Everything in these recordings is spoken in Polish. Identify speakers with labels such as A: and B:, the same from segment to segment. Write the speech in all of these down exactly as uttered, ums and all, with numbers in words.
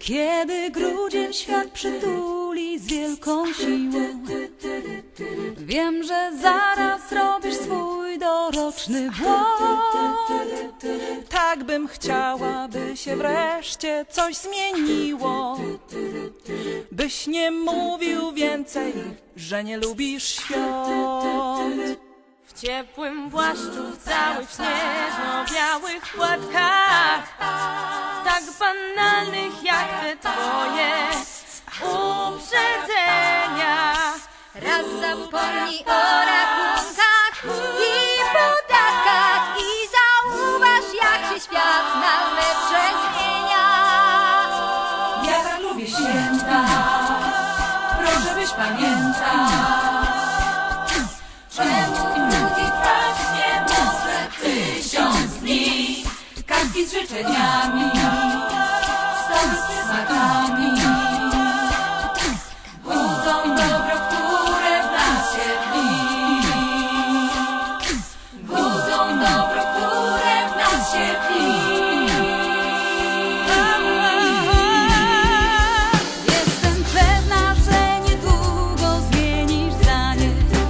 A: Kiedy grudzień świat przytuli z wielką siłą, wiem, że zaraz robisz swój doroczny błąd.
B: Tak bym chciała, by się wreszcie coś zmieniło, byś nie mówił więcej, że nie lubisz świąt.
C: W ciepłym płaszczu, całych śnieżno-białych płatkach, tak banalnych jak te twoje uprzedzenia.
D: Raz zapomnij o rachunkach i podatkach i zauważ, jak się świat na lepsze zmienia.
A: Ja tak lubię święta, proszę byś pamiętał. Czemu ludzi trwać nie może tysiąc dni? Kartki z życzeniami, stoły z smakami budzą dobro, które w nas się tli. Budzą dobro, które w nas się tli. Jestem pewna, że niedługo zmienisz zdanie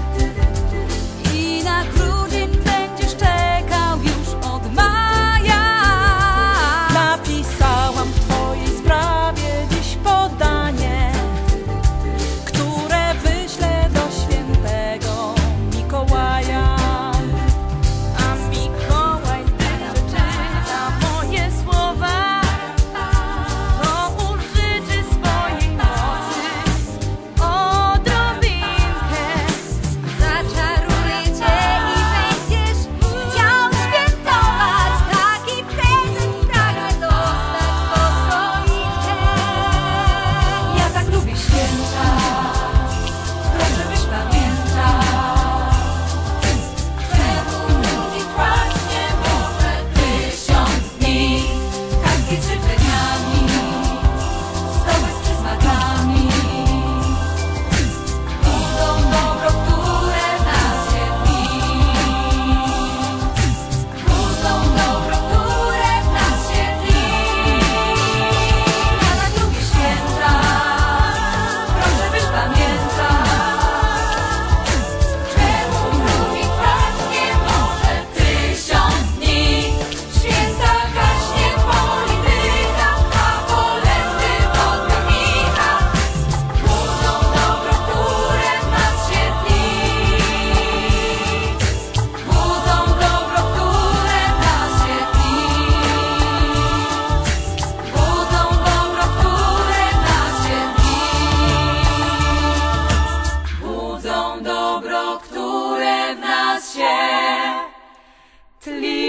A: i na grudzień będziesz czekał już od maja.
B: Napisałam w twojej sprawie dziś podanie, które wyślę do świętego Mikołaja.
C: A Mikołaj, gdy przeczyta moje słowa, to użyczy swojej mocy odrobinkę.
D: Zaczaruję cię i będziesz chciał świętować. Taki prezent pragnę dostać pod choinkę.
A: Ja tak lubię święta, proszę byś pamiętał. Czemu ludzi trwać nie może tysiąc dni? Kartki z życzeniami, stoły z przysmakami budzą dobro, które w nas się tli. Budzą dobro, które w nas się tli. Ja tak lubię święta, proszę byś pamiętał. Czemu ludzi trwać nie może tysiąc dni? Święta gaśnie polityka, a kolędy odbiornika budzą dobro, które w nas się tli. Budzą dobro, które w nas się tli. Budzą dobro, które w nas się tli. Budzą dobro, które w nas się tli.